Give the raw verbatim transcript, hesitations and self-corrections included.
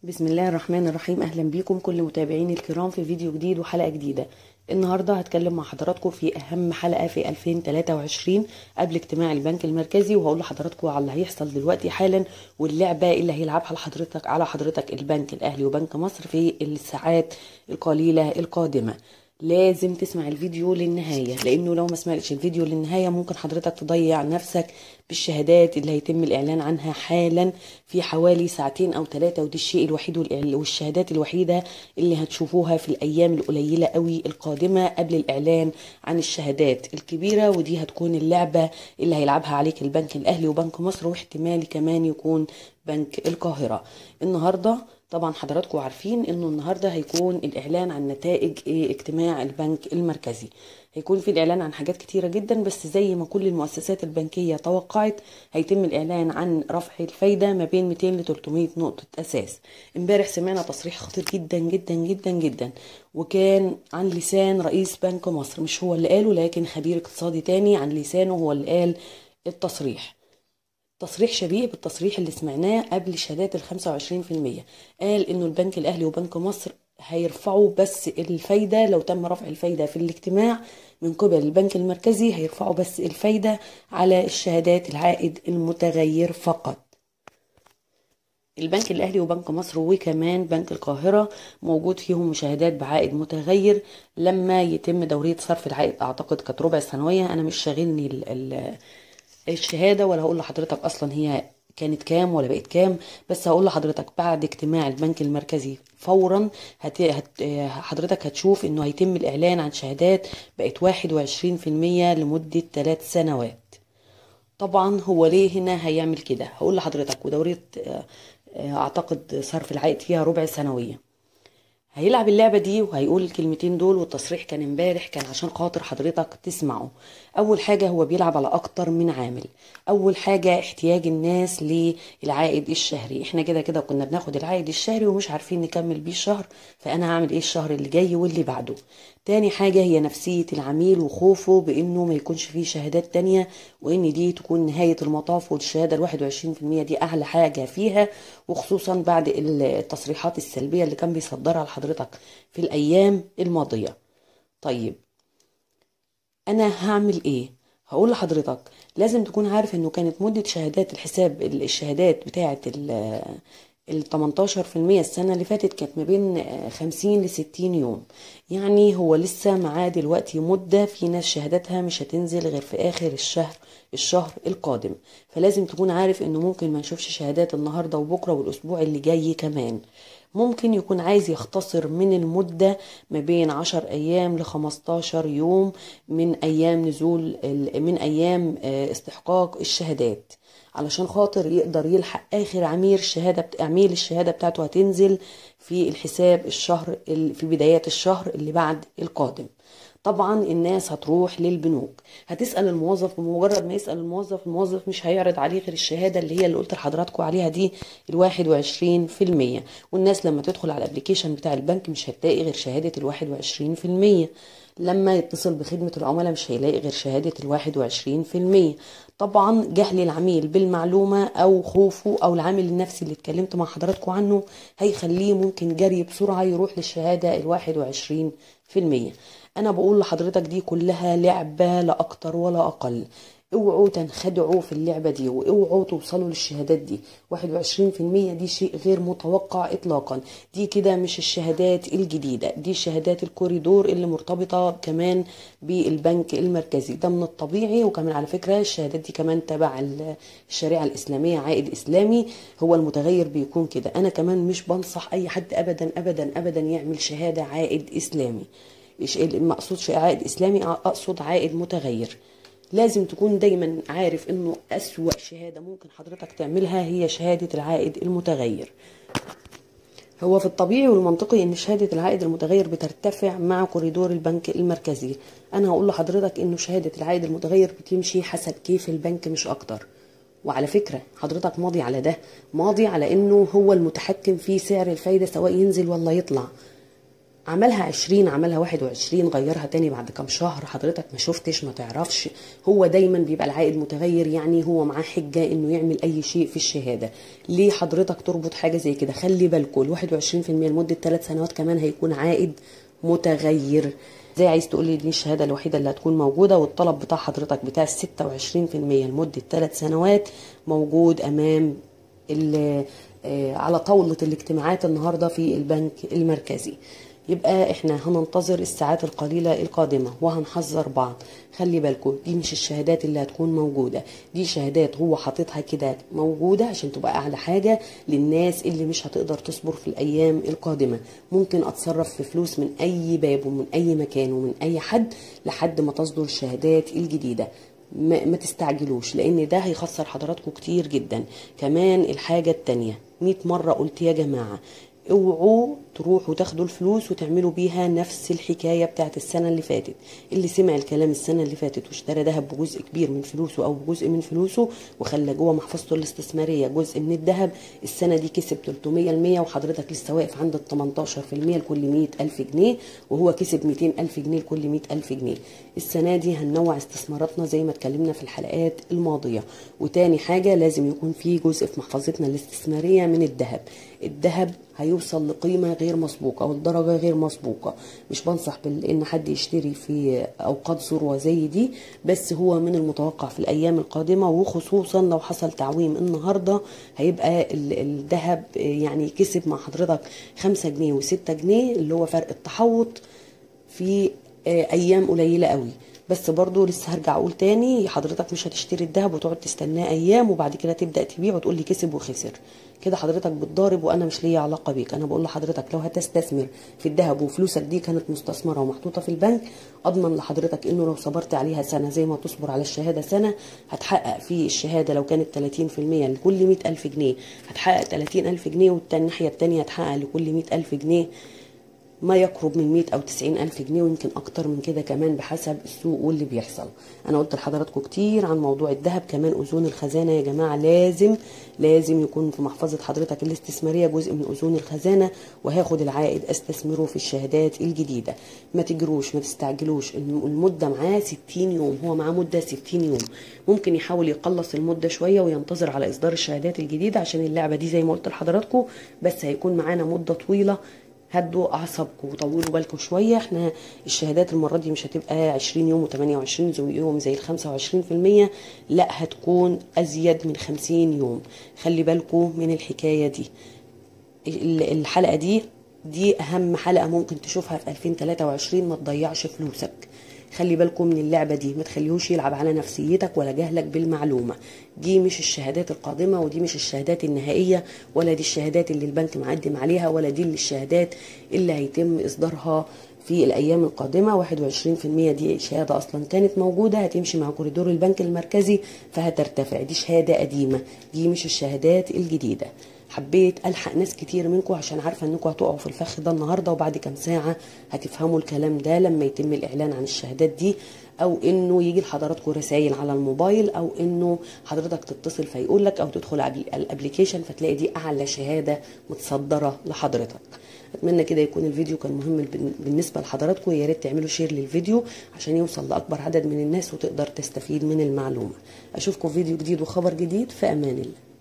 بسم الله الرحمن الرحيم. اهلا بيكم كل متابعيني الكرام في فيديو جديد وحلقة جديدة. النهاردة هتكلم مع حضراتكم في اهم حلقة في ألفين وتلاتة وعشرين قبل اجتماع البنك المركزي، وهقول لحضراتكم على اللي هيحصل دلوقتي حالا واللعبة اللي هيلعبها لحضرتك على حضرتك البنك الاهلي وبنك مصر في الساعات القليلة القادمة. لازم تسمع الفيديو للنهاية، لانه لو ما سمعتش الفيديو للنهاية ممكن حضرتك تضيع نفسك بالشهادات اللي هيتم الاعلان عنها حالا في حوالي ساعتين او ثلاثة، ودي الشيء الوحيد والشهادات الوحيدة اللي هتشوفوها في الايام القليلة قوي القادمة قبل الاعلان عن الشهادات الكبيرة، ودي هتكون اللعبة اللي هيلعبها عليك البنك الاهلي وبنك مصر، واحتمال كمان يكون بنك القاهرة. النهاردة طبعا حضراتكم عارفين انه النهارده هيكون الاعلان عن نتائج اجتماع البنك المركزي. هيكون في الاعلان عن حاجات كتيره جدا، بس زي ما كل المؤسسات البنكيه توقعت هيتم الاعلان عن رفع الفايده ما بين مئتين ل ثلاثمئة نقطه اساس. امبارح سمعنا تصريح خطير جدا جدا جدا جدا، وكان عن لسان رئيس بنك مصر، مش هو اللي قاله لكن خبير اقتصادي تاني عن لسانه هو اللي قال التصريح. تصريح شبيه بالتصريح اللي سمعناه قبل شهادات الخمسة وعشرين في المية. قال انه البنك الاهلي وبنك مصر هيرفعوا بس الفايدة، لو تم رفع الفايدة في الاجتماع من قبل البنك المركزي هيرفعوا بس الفايدة على الشهادات العائد المتغير فقط. البنك الاهلي وبنك مصر وكمان بنك القاهرة موجود فيهم مشاهدات بعائد متغير لما يتم دورية صرف العائد، اعتقد كانت ربع سنوية. انا مش شاغلني ال ال الشهادة ولا هقول لحضرتك اصلا هي كانت كام ولا بقت كام، بس هقول لحضرتك بعد اجتماع البنك المركزي فورا هت... هت... حضرتك هتشوف انه هيتم الاعلان عن شهادات بقت واحد وعشرين في المية لمدة ثلاث سنوات. طبعا هو ليه هنا هيعمل كده؟ هقول لحضرتك. ودورية اعتقد صرف العائد فيها ربع سنوية. هيلعب اللعبة دي وهيقول الكلمتين دول، والتصريح كان امبارح كان عشان خاطر حضرتك تسمعه. اول حاجة هو بيلعب على اكتر من عامل. اول حاجة احتياج الناس للعائد الشهري. احنا كده كده كنا بناخد العائد الشهري ومش عارفين نكمل بيه الشهر، فانا هعمل ايه الشهر اللي جاي واللي بعده. تاني حاجة هي نفسية العميل وخوفه بانه ما يكونش فيه شهادات تانية، وان دي تكون نهاية المطاف، والشهادة الواحد وعشرين في المية دي اعلى حاجة فيها، وخصوصا بعد التصريحات السلبية اللي كان بيصدرها لحضرتك في الايام الماضية. طيب انا هعمل ايه؟ هقول لحضرتك لازم تكون عارف انه كانت مدة شهادات الحساب الشهادات بتاعة ال تمنتاشر في المية السنة اللي فاتت كانت ما بين خمسين ل ستين يوم. يعني هو لسه معاه دلوقتي مدة، في ناس شهادتها مش هتنزل غير في اخر الشهر الشهر القادم. فلازم تكون عارف انه ممكن ما نشوفش شهادات النهاردة وبكرة والاسبوع اللي جاي كمان. ممكن يكون عايز يختصر من المدة ما بين عشر ايام ل خمستاشر يوم من ايام نزول من ايام استحقاق الشهادات، علشان خاطر يقدر يلحق اخر عميل الشهادة عميل الشهادة بتاعته هتنزل في الحساب الشهر في بدايات الشهر اللي بعد القادم. طبعا الناس هتروح للبنوك هتسأل الموظف، بمجرد ما يسأل الموظف الموظف مش هيعرض عليه غير الشهادة اللي هي اللي قلت لحضراتكم عليها دي الواحد وعشرين في المية. والناس لما تدخل على الابليكيشن بتاع البنك مش هتلاقي غير شهادة الواحد وعشرين في المية. لما يتصل بخدمة العملاء مش هيلاقي غير شهادة الواحد وعشرين في المية. طبعا جهل العميل بالمعلومة او خوفه او العامل النفسي اللي اتكلمت مع حضراتكم عنه هيخليه ممكن جري بسرعة يروح للشهادة الواحد وعشرين في المية. انا بقول لحضرتك دي كلها لعبة لا اكتر ولا اقل. اوعوا تنخدعوا في اللعبة دي، واوعوا توصلوا للشهادات دي. واحد وعشرين في المية دي شيء غير متوقع اطلاقا. دي كده مش الشهادات الجديدة، دي شهادات الكوريدور اللي مرتبطة كمان بالبنك المركزي. ده من الطبيعي. وكمان على فكرة الشهادات دي كمان تبع الشريعة الاسلامية، عائد اسلامي هو المتغير بيكون كده. انا كمان مش بنصح اي حد ابدا ابدا ابدا يعمل شهادة عائد اسلامي. ما اقصدش عائد اسلامي، اقصد عائد متغير. لازم تكون دايما عارف انه اسوأ شهادة ممكن حضرتك تعملها هي شهادة العائد المتغير. هو في الطبيعي والمنطقي ان شهادة العائد المتغير بترتفع مع كوريدور البنك المركزي. انا هقول لحضرتك انه شهادة العائد المتغير بتمشي حسب كيف البنك مش اكتر. وعلى فكرة حضرتك ماضي على ده، ماضي على انه هو المتحكم في سعر الفايدة سواء ينزل ولا يطلع. عملها عشرين، عملها واحد وعشرين، غيرها تاني بعد كام شهر، حضرتك ما شفتش ما تعرفش، هو دايما بيبقى العائد متغير، يعني هو معاه حجة انه يعمل اي شيء في الشهادة. ليه حضرتك تربط حاجة زي كده؟ خلي بالكم ال واحد وعشرين في المية لمدة ثلاث سنوات كمان هيكون عائد متغير. زي عايز تقولي دي الشهادة الوحيدة اللي هتكون موجودة، والطلب بتاع حضرتك بتاع ستة وعشرين في المية لمدة ثلاث سنوات موجود امام على طاولة الاجتماعات النهاردة في البنك المركزي. يبقى احنا هننتظر الساعات القليلة القادمة وهنحذر بعض. خلي بالكم دي مش الشهادات اللي هتكون موجودة، دي شهادات هو حاططها كده موجودة عشان تبقى اعلى حاجة للناس اللي مش هتقدر تصبر في الايام القادمة. ممكن اتصرف في فلوس من اي باب ومن اي مكان ومن اي حد لحد ما تصدر الشهادات الجديدة. ما, ما تستعجلوش، لان ده هيخسر حضراتكم كتير جدا. كمان الحاجة التانية مئة مرة قلت يا جماعة، اوعوا تروحوا تاخدوا الفلوس وتعملوا بيها نفس الحكايه بتاعت السنه اللي فاتت. اللي سمع الكلام السنه اللي فاتت واشترى ذهب بجزء كبير من فلوسه او بجزء من فلوسه وخلى جوه محفظته الاستثماريه جزء من الذهب، السنه دي كسب ثلاثمية بالمية، وحضرتك لسه واقف عند ال تمنتاشر في المية لكل مية ألف جنيه، وهو كسب ميتين ألف جنيه لكل مية ألف جنيه. السنه دي هننوع استثماراتنا زي ما اتكلمنا في الحلقات الماضيه. وتاني حاجه لازم يكون في جزء في محفظتنا الاستثماريه من الذهب. الذهب هيوصل لقيمة غير مسبوقة او لدرجة غير مسبوقة. مش بنصح بان حد يشتري في اوقات ذروة زي دي، بس هو من المتوقع في الايام القادمة، وخصوصا لو حصل تعويم النهاردة هيبقى الذهب يعني كسب مع حضرتك خمسة جنيه وستة جنيه، اللي هو فرق التحوط في ايام قليلة قوي. بس برضو لسه هرجع اقول تاني، حضرتك مش هتشتري الذهب وتقعد تستناه ايام وبعد كده تبدا تبيع وتقول لي كسب وخسر. كده حضرتك بتضارب وانا مش ليا علاقه بيك. انا بقول لحضرتك لو هتستثمر في الذهب وفلوسك دي كانت مستثمره ومحطوطه في البنك، اضمن لحضرتك انه لو صبرت عليها سنه زي ما تصبر على الشهاده سنه، هتحقق في الشهاده لو كانت ثلاثين في المية لكل مية ألف جنيه هتحقق ثلاثين ألف جنيه، والناحيه الثانيه هتحقق لكل مية ألف جنيه ما يقرب من مية أو تسعين ألف جنيه، ويمكن أكتر من كده كمان بحسب السوق واللي بيحصل. أنا قلت لحضراتكم كتير عن موضوع الذهب. كمان أذون الخزانة يا جماعة لازم لازم يكون في محفظة حضرتك الاستثمارية جزء من أذون الخزانة، وهاخد العائد أستثمره في الشهادات الجديدة. ما تجروش، ما تستعجلوش. المدة معاه ستين يوم، هو معاه مدة ستين يوم. ممكن يحاول يقلص المدة شوية وينتظر على إصدار الشهادات الجديدة عشان اللعبة دي زي ما قلت لحضراتكم، بس هيكون معانا مدة طويلة. هدوا اعصابكم وطولوا بالكم شويه. احنا الشهادات المره دي مش هتبقى عشرين يوم وتمنية وعشرين يوم زي ال خمسة وعشرين في المية، لا هتكون ازيد من خمسين يوم. خلي بالكم من الحكايه دي. الحلقه دي دي اهم حلقه ممكن تشوفها في ألفين وتلاتة وعشرين. ما تضيعش فلوسك. خلي بالكم من اللعبة دي، ما تخليهوش يلعب على نفسيتك ولا جهلك بالمعلومة. دي مش الشهادات القادمة، ودي مش الشهادات النهائية، ولا دي الشهادات اللي البنك مقدم عليها، ولا دي اللي الشهادات اللي هيتم إصدارها في الأيام القادمة. واحد وعشرين في المية دي شهادة أصلا كانت موجودة، هتمشي مع كوريدور البنك المركزي فهترتفع. دي شهادة قديمة، دي مش الشهادات الجديدة. حبيت الحق ناس كتير منكم عشان عارفه انكم هتقعوا في الفخ ده النهارده، وبعد كام ساعه هتفهموا الكلام ده لما يتم الاعلان عن الشهادات دي، او انه يجي لحضراتكم رسائل على الموبايل، او انه حضرتك تتصل فيقول لك، او تدخل على الابلكيشن فتلاقي دي اعلى شهاده متصدره لحضرتك. اتمنى كده يكون الفيديو كان مهم بالنسبه لحضراتكم. يا ريت تعملوا شير للفيديو عشان يوصل لاكبر عدد من الناس وتقدر تستفيد من المعلومه. اشوفكم في فيديو جديد وخبر جديد، في امان الله.